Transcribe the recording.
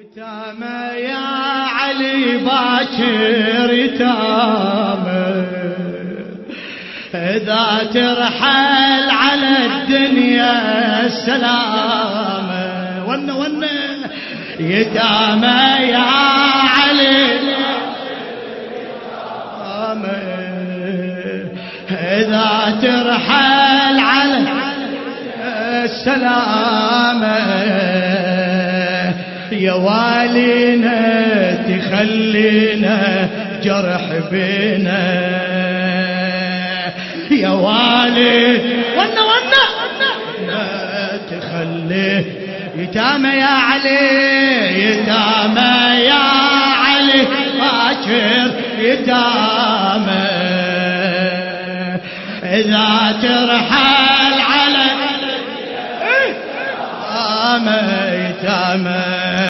يتامى يا علي باكر يتامى، إذا ترحل على الدنيا السلامة. ون يتامى يا علي إذا ترحل على السلامة، يا والينا تخلينا جرح بينا، يا والي ونا تخلي يتامى يا علي، يتامى يا علي باكر يتامى، إذا ترحل على يتامى